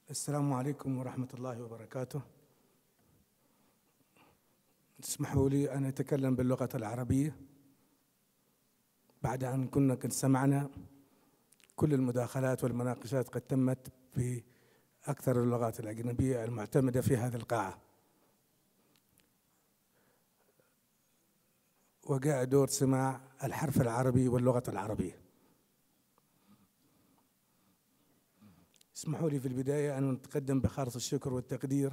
السلام عليكم ورحمة الله وبركاته. اسمحوا لي أن أتكلم باللغة العربية بعد أن كنا قد سمعنا كل المداخلات والمناقشات قد تمت بأكثر اللغات الأجنبية المعتمدة في هذه القاعة، وجاء دور سماع الحرف العربي واللغة العربية. اسمحوا لي في البداية أن نتقدم بخالص الشكر والتقدير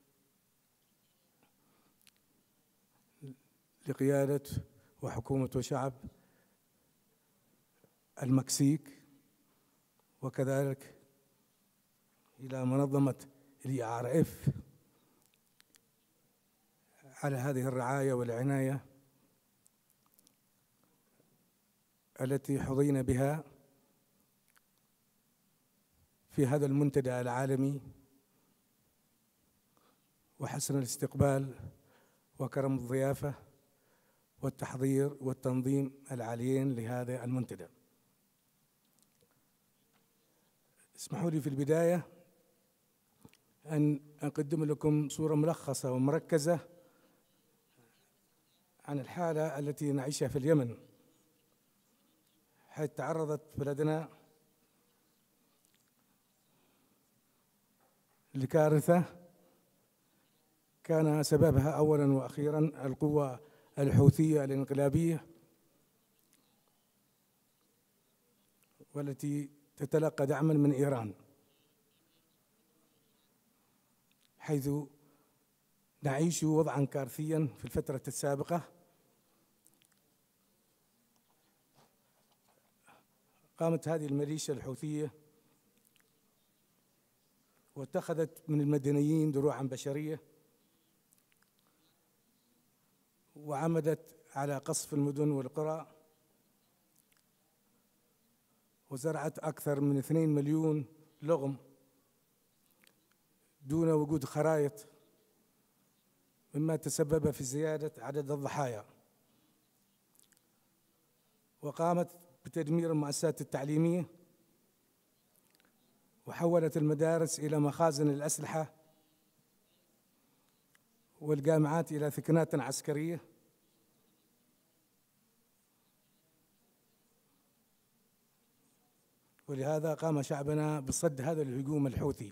لقيادة وحكومة وشعب المكسيك، وكذلك إلى منظمة الIRF على هذه الرعاية والعناية التي حظينا بها في هذا المنتدى العالمي، وحسن الاستقبال وكرم الضيافة والتحضير والتنظيم العاليين لهذا المنتدى. اسمحوا لي في البداية أن أقدم لكم صورة ملخصة ومركزة عن الحالة التي نعيشها في اليمن، حيث تعرضت بلدنا لكارثة كان سببها أولاً وأخيراً القوى الحوثية الانقلابية، والتي تتلقى دعماً من إيران، حيث نعيش وضعاً كارثياً في الفترة السابقة. قامت هذه الميليشيا الحوثية واتخذت من المدنيين دروعاً بشرية، وعمدت على قصف المدن والقرى، وزرعت أكثر من 2 مليون لغم دون وجود خرائط، مما تسبب في زيادة عدد الضحايا. وقامت بتدمير المؤسسات التعليمية، وحولت المدارس إلى مخازن الأسلحة، والجامعات إلى ثكنات عسكرية، ولهذا قام شعبنا بصد هذا الهجوم الحوثي.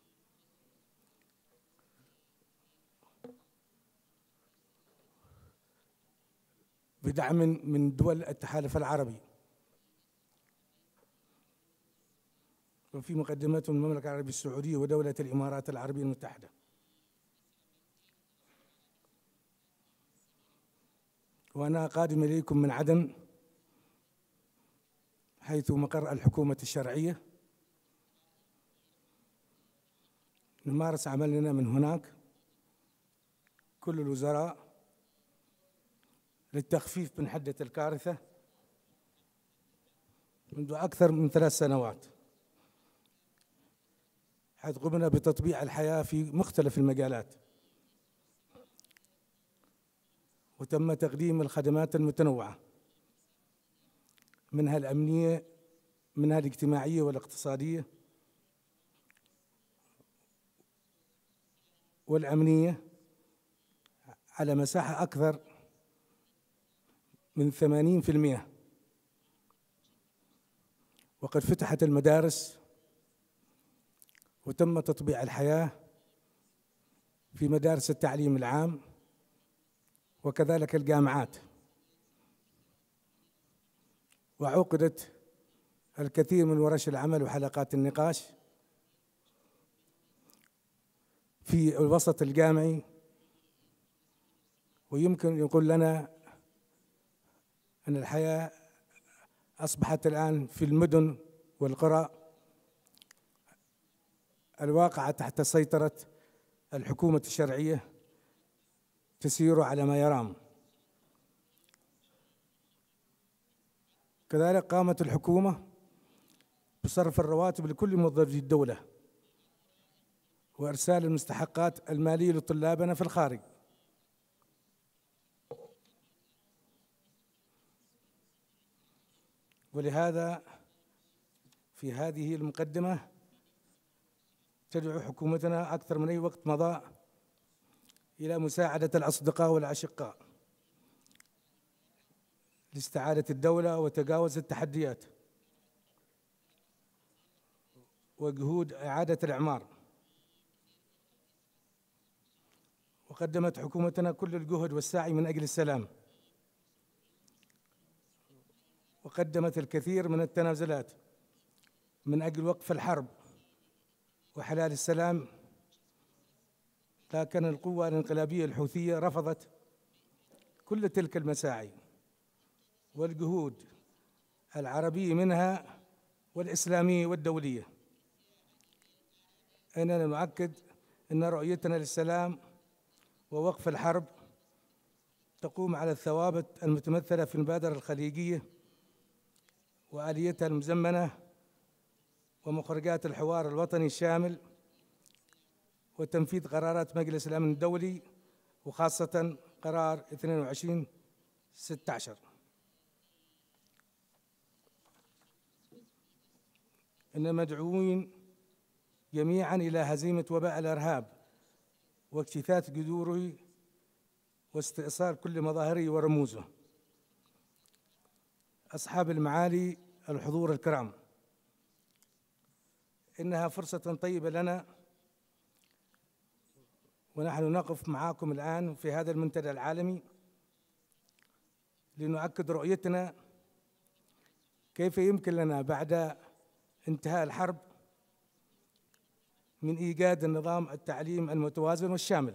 بدعم من دول التحالف العربي، وفي مقدمتهم المملكة العربية السعودية ودولة الإمارات العربية المتحدة. وأنا قادم إليكم من عدن، حيث مقر الحكومة الشرعية، نمارس عملنا من هناك كل الوزراء للتخفيف من حدة الكارثة منذ أكثر من 3 سنوات، حيث قمنا بتطبيع الحياة في مختلف المجالات، وتم تقديم الخدمات المتنوعة، منها الأمنية، منها الاجتماعية والاقتصادية والأمنية، على مساحة أكثر من 80%. وقد فتحت المدارس، وتم تطبيع الحياة في مدارس التعليم العام وكذلك الجامعات، وعقدت الكثير من ورش العمل وحلقات النقاش في الوسط الجامعي. ويمكن يقول لنا أن الحياة أصبحت الآن في المدن والقرى الواقعة تحت سيطرة الحكومة الشرعية تسير على ما يرام. كذلك قامت الحكومة بصرف الرواتب لكل موظفي الدولة، وإرسال المستحقات المالية لطلابنا في الخارج. ولهذا في هذه المقدمة تدعو حكومتنا أكثر من أي وقت مضى إلى مساعدة الأصدقاء والأشقاء لاستعادة الدولة وتجاوز التحديات وجهود إعادة الإعمار. وقدمت حكومتنا كل الجهد والسعي من أجل السلام، وقدمت الكثير من التنازلات من أجل وقف الحرب وحلال السلام، لكن القوى الانقلابية الحوثية رفضت كل تلك المساعي والجهود العربية منها والإسلامية والدولية. إننا نؤكد أن رؤيتنا للسلام ووقف الحرب تقوم على الثوابت المتمثلة في المبادرة الخليجية وآليتها المزمنة ومخرجات الحوار الوطني الشامل وتنفيذ قرارات مجلس الأمن الدولي وخاصة قرار 22/16. إن مدعوين جميعا إلى هزيمة وباء الإرهاب واجتثاث جذوره واستئصال كل مظاهره ورموزه. أصحاب المعالي الحضور الكرام، إنها فرصة طيبة لنا ونحن نقف معكم الآن في هذا المنتدى العالمي لنؤكد رؤيتنا كيف يمكن لنا بعد انتهاء الحرب من إيجاد النظام التعليم المتوازن والشامل.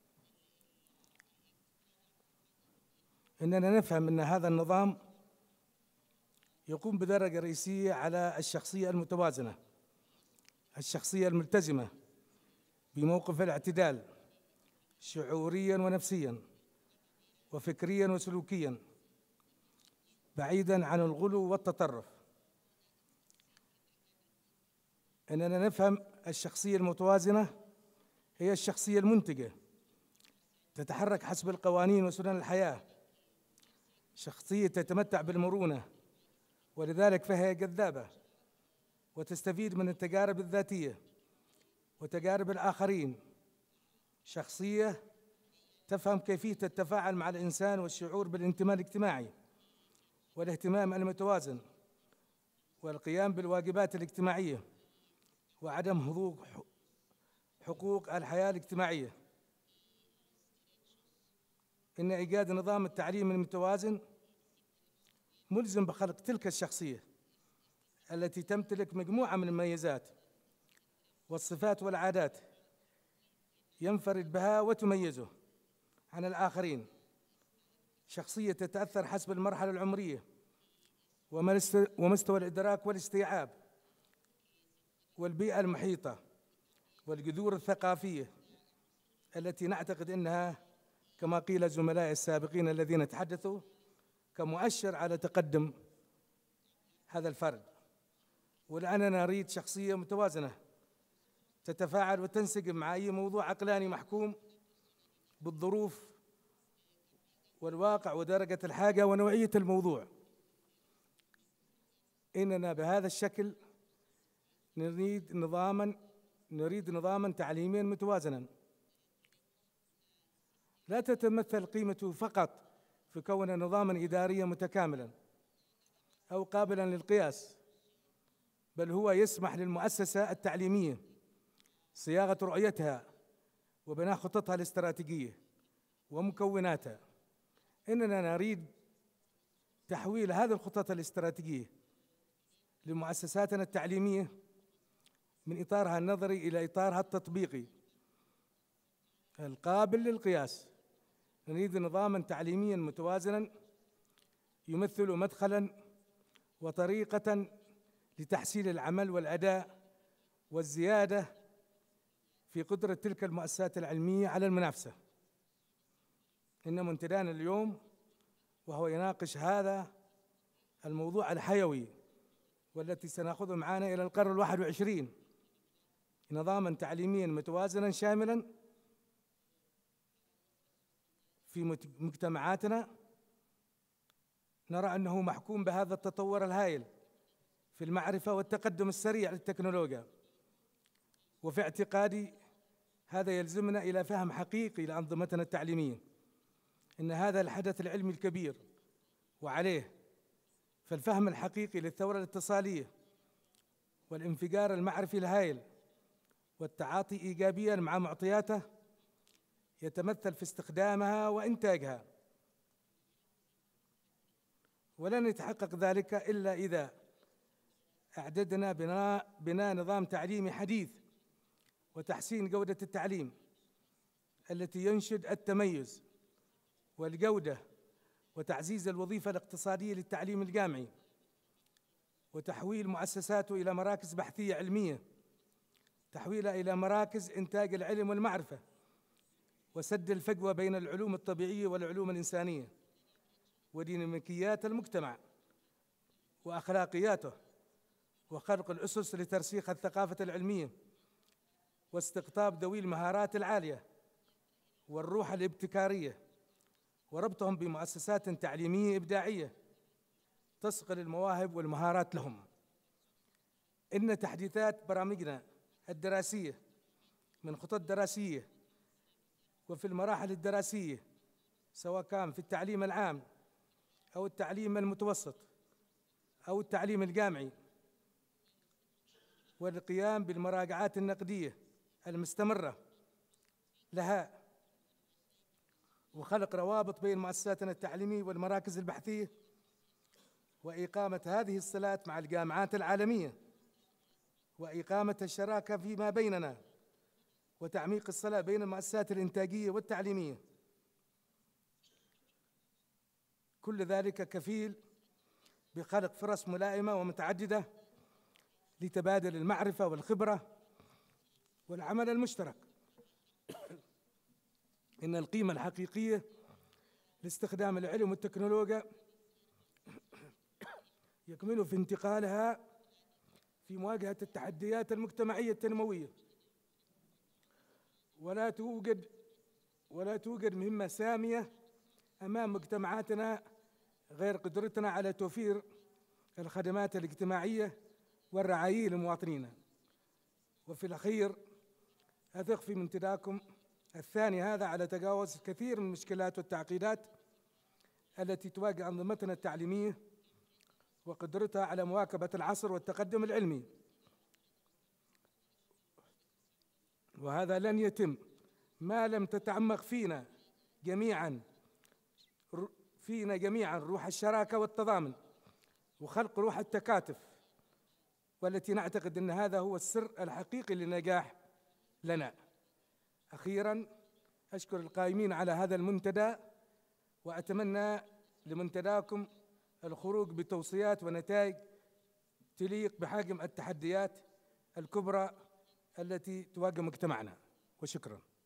إننا نفهم أن هذا النظام يقوم بدرجة رئيسية على الشخصية المتوازنة، الشخصية الملتزمة بموقف الاعتدال شعوريا ونفسيا وفكريا وسلوكيا، بعيدا عن الغلو والتطرف. إننا نفهم الشخصية المتوازنة هي الشخصية المنتجة تتحرك حسب القوانين وسنن الحياة، شخصية تتمتع بالمرونة ولذلك فهي جذابة وتستفيد من التجارب الذاتية وتجارب الآخرين، شخصية تفهم كيفية التفاعل مع الإنسان والشعور بالانتماء الاجتماعي والاهتمام المتوازن والقيام بالواجبات الاجتماعية وعدم هضوق حقوق الحياة الاجتماعية. إن إيجاد نظام التعليم المتوازن ملزم بخلق تلك الشخصية التي تمتلك مجموعة من المميزات والصفات والعادات ينفرد بها وتميزه عن الآخرين، شخصية تتأثر حسب المرحلة العمرية ومستوى الإدراك والاستيعاب والبيئة المحيطة والجذور الثقافية التي نعتقد أنها كما قيل زملائي السابقين الذين تحدثوا كمؤشر على تقدم هذا الفرد. ولأننا نريد شخصية متوازنة تتفاعل وتنسجم مع أي موضوع عقلاني محكوم بالظروف والواقع ودرجة الحاجة ونوعية الموضوع. إننا بهذا الشكل نريد نظاما تعليميا متوازنا لا تتمثل قيمته فقط في كونه نظاما إداريا متكاملا أو قابلا للقياس، بل هو يسمح للمؤسسة التعليمية صياغة رؤيتها وبناء خططها الاستراتيجية ومكوناتها. إننا نريد تحويل هذه الخطط الاستراتيجية لمؤسساتنا التعليمية من إطارها النظري إلى إطارها التطبيقي القابل للقياس. نريد نظاماً تعليمياً متوازناً يمثل مدخلاً وطريقة لتحسين العمل والأداء والزيادة في قدرة تلك المؤسسات العلمية على المنافسة. إن منتدانا اليوم وهو يناقش هذا الموضوع الحيوي والتي سنأخذه معنا إلى القرن 21، نظاماً تعليمياً متوازناً شاملاً في مجتمعاتنا. نرى أنه محكوم بهذا التطور الهائل في المعرفة والتقدم السريع للتكنولوجيا وفي اعتقادي هذا يلزمنا إلى فهم حقيقي لأنظمتنا التعليمية، إن هذا الحدث العلمي الكبير وعليه فالفهم الحقيقي للثورة الاتصالية والانفجار المعرفي الهائل والتعاطي إيجابيا مع معطياته يتمثل في استخدامها وإنتاجها، ولن يتحقق ذلك إلا إذا أعددنا بناء نظام تعليمي حديث وتحسين جودة التعليم التي ينشد التميز والجودة وتعزيز الوظيفة الاقتصادية للتعليم الجامعي، وتحويل مؤسساته إلى مراكز بحثية علمية، تحويلها إلى مراكز إنتاج العلم والمعرفة، وسد الفجوة بين العلوم الطبيعية والعلوم الإنسانية وديناميكيات المجتمع وأخلاقياته، وخلق الأسس لترسيخ الثقافة العلمية واستقطاب ذوي المهارات العالية والروح الابتكارية، وربطهم بمؤسسات تعليمية إبداعية تصقل المواهب والمهارات لهم. إن تحديثات برامجنا الدراسية من خطط دراسية وفي المراحل الدراسية، سواء كان في التعليم العام أو التعليم المتوسط أو التعليم الجامعي، والقيام بالمراجعات النقدية المستمرة لها، وخلق روابط بين مؤسساتنا التعليمية والمراكز البحثية، وإقامة هذه الصلات مع الجامعات العالمية، وإقامة الشراكة فيما بيننا، وتعميق الصلة بين المؤسسات الإنتاجية والتعليمية. كل ذلك كفيل بخلق فرص ملائمة ومتعددة لتبادل المعرفة والخبرة والعمل المشترك. إن القيمة الحقيقية لاستخدام العلم والتكنولوجيا يكمن في انتقالها في مواجهة التحديات المجتمعية التنموية، ولا توجد مهمة سامية أمام مجتمعاتنا غير قدرتنا على توفير الخدمات الاجتماعية والرعاية لمواطنينا. وفي الأخير أثق في منتداكم الثاني هذا على تجاوز كثير من المشكلات والتعقيدات التي تواجه أنظمتنا التعليمية وقدرتها على مواكبة العصر والتقدم العلمي، وهذا لن يتم ما لم تتعمق فينا جميعا روح الشراكة والتضامن وخلق روح التكاتف، والتي نعتقد أن هذا هو السر الحقيقي للنجاح لنا. أخيراً أشكر القائمين على هذا المنتدى، وأتمنى لمنتداكم الخروج بتوصيات ونتائج تليق بحجم التحديات الكبرى التي تواجه مجتمعنا، وشكراً.